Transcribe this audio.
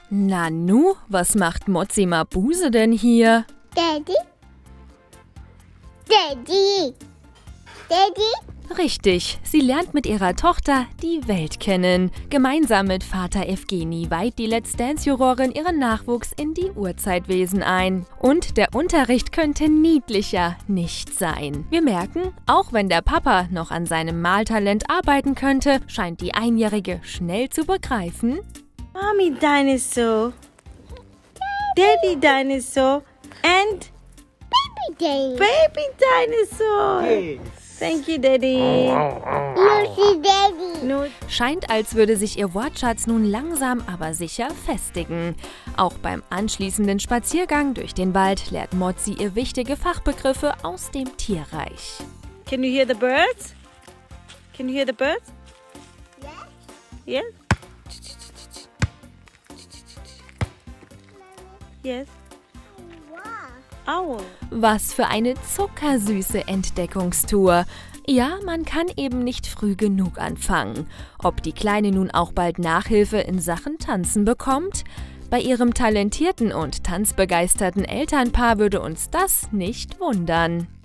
Nanu, was macht Motzi Mabuse denn hier? Daddy? Daddy? Daddy? Richtig, sie lernt mit ihrer Tochter die Welt kennen. Gemeinsam mit Vater Evgeni weiht die Let's Dance-Jurorin ihren Nachwuchs in die Urzeitwesen ein. Und der Unterricht könnte niedlicher nicht sein. Wir merken, auch wenn der Papa noch an seinem Maltalent arbeiten könnte, scheint die Einjährige schnell zu begreifen: Mommy Dinosaur, Daddy Dinosaur and Daddy. Baby Dinosaur. Thank you, Daddy. Lucy Daddy. No. Scheint, als würde sich ihr Wortschatz nun langsam aber sicher festigen. Auch beim anschließenden Spaziergang durch den Wald lernt Motzi ihr wichtige Fachbegriffe aus dem Tierreich. Can you hear the birds? Can you hear the birds? Yes. Yes. Owl. Was für eine zuckersüße Entdeckungstour. Ja, man kann eben nicht früh genug anfangen. Ob die Kleine nun auch bald Nachhilfe in Sachen Tanzen bekommt? Bei ihrem talentierten und tanzbegeisterten Elternpaar würde uns das nicht wundern.